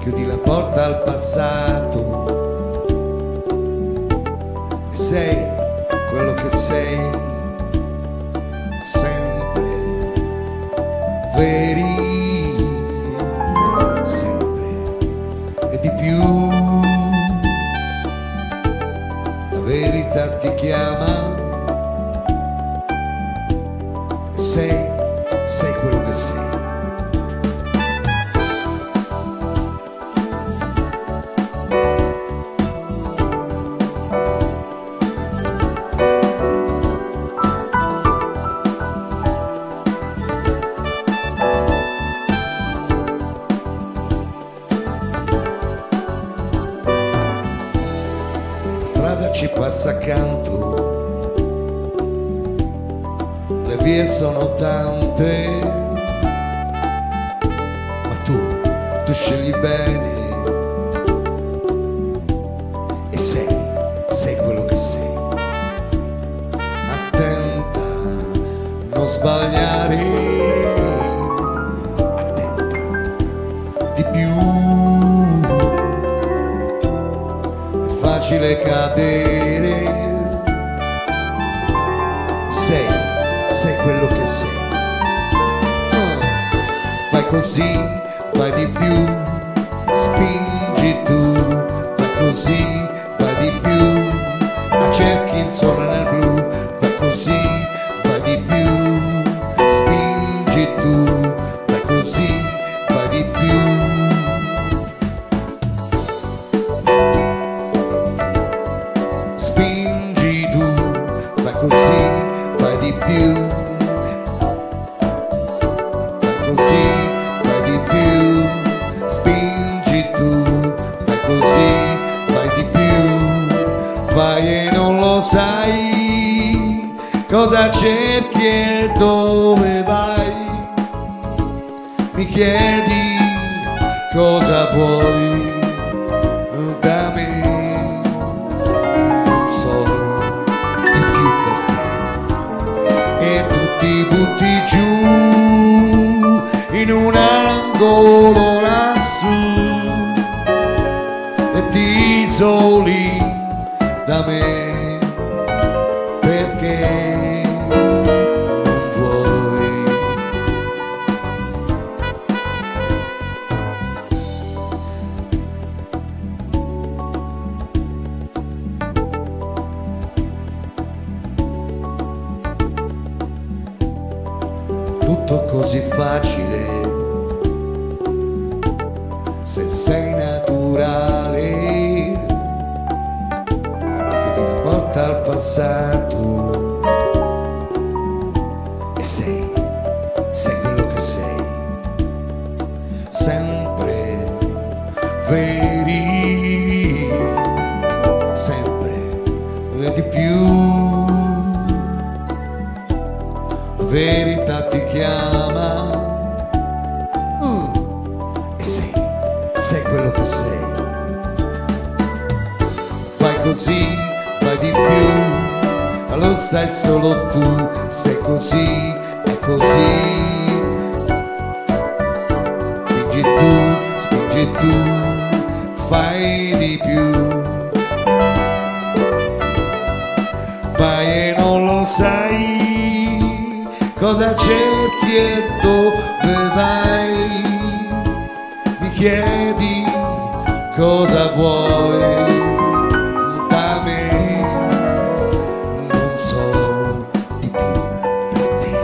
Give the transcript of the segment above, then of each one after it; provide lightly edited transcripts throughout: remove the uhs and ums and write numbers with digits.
chiudi la porta al passato e sei quello che sei, sempre veri, sempre e di più. La verità ti chiama e sei quello che sei. Ci passa accanto, le vie sono tante, ma tu scegli bene e sei quello che sei. Attenta, non sbagliare, attenta di più. Facile cadere, sei quello che sei. Fai così, fai di più, spingi tu, fai così, fai di più, accerchi il sole nel blu, fai così, fai di più, spingi tu, fai così, fai di più. Così fai di più, fai così, fai di più, spingi tu, fai così, fai di più, vai e non lo sai cosa cerchi e dove vai, mi chiedi cosa vuoi da me. Ti butti giù in un angolo lassù e ti isoli da me perché non vuoi. Tutto così facile se sei naturale, chiudi la porta al passato e sei quello che sei, sempre veri, sempre di più. La verità ti chiama e sei quello che sei. Fai così, fai di più, ma lo sai solo tu, sei così, è così. Spingi tu, fai di più, fai e non lo sai cosa cerchi e dove vai, mi chiedi cosa vuoi da me, non so di più per te.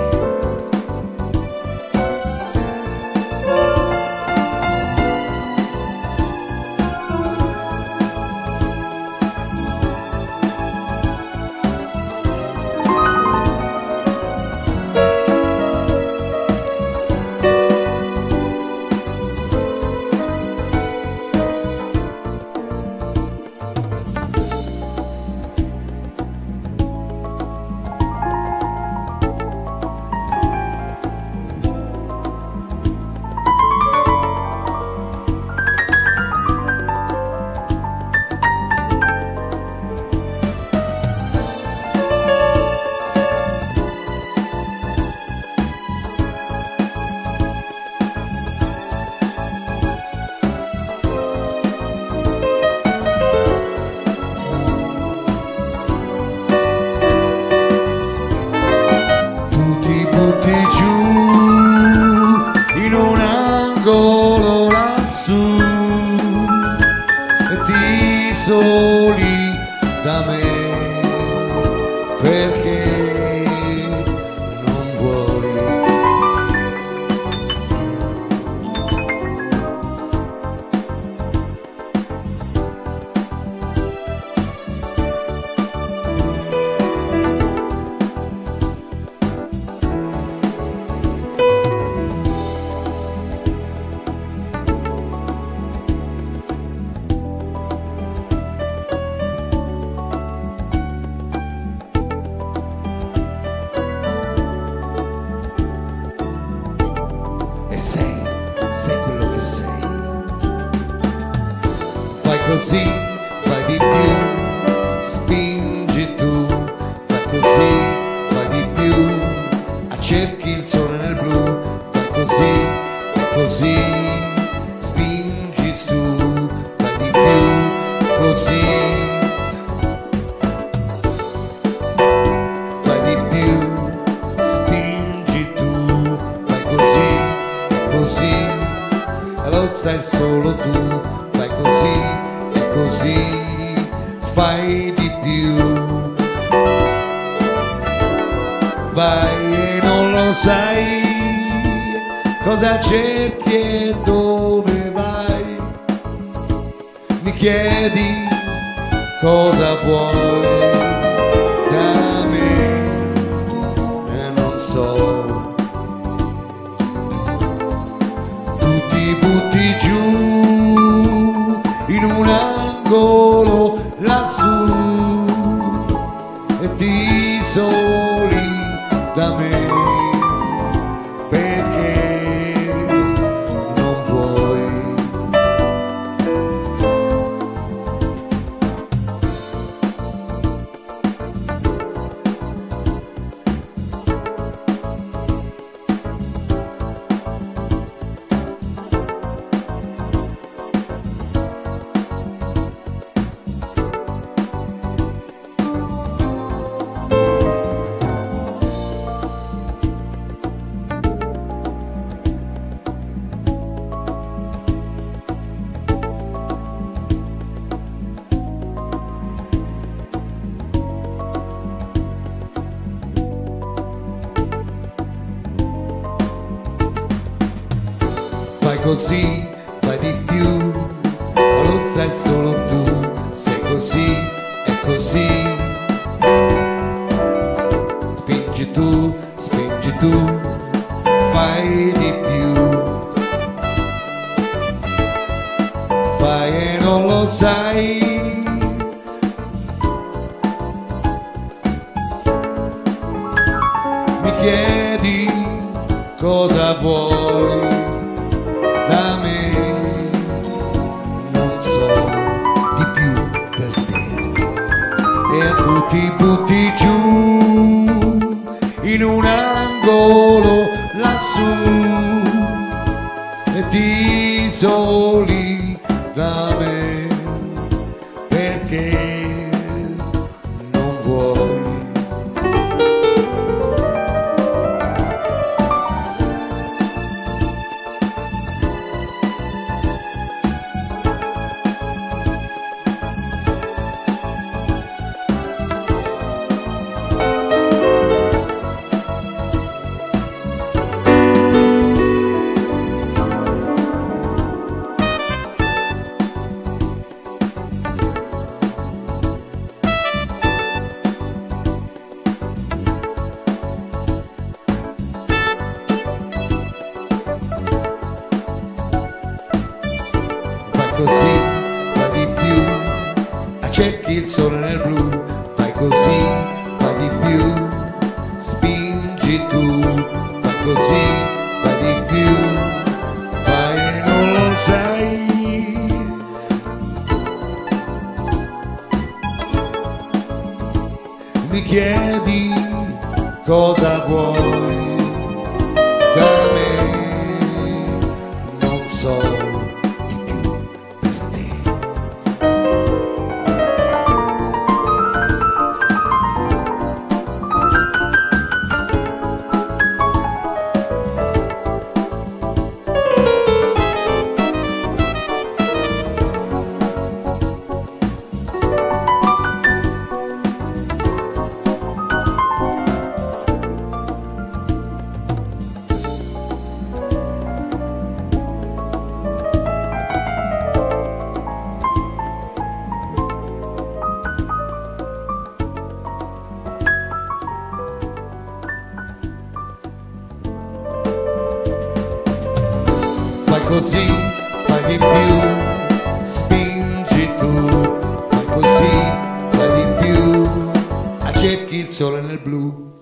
così, fai di più, spingi tu, fai così, fai di più, cerchi il sole nel blu, fai così, e così, spingi su, fai di più, così, fai di più, spingi tu, fai così, e così, lo sai solo tu, fai così, e così, fai di più. Vai e non lo sai cosa cerchi e dove vai, mi chiedi cosa vuoi da me e non so, tu ti butti giù in un angolo lassù e ti isoli da me perché non vuoi. Fai così, fai di più, ma lo sai solo tu, sei così, è così. Spingi tu, fai di più. Fai e non lo sai. Mi chiedi cosa vuoi da me, non so di più per te e tu ti butti giù in un angolo lassù e ti isoli da me perché non vuoi. Così, fai di più, cerchi il sole nel blu, fai così, fai di più, spingi tu, fai così, fai di più, fai e non lo sai. Mi chiedi cosa vuoi da me, non so. Fai così, fai di più, spingi tu, fai così, fai di più, cerchi il sole nel blu.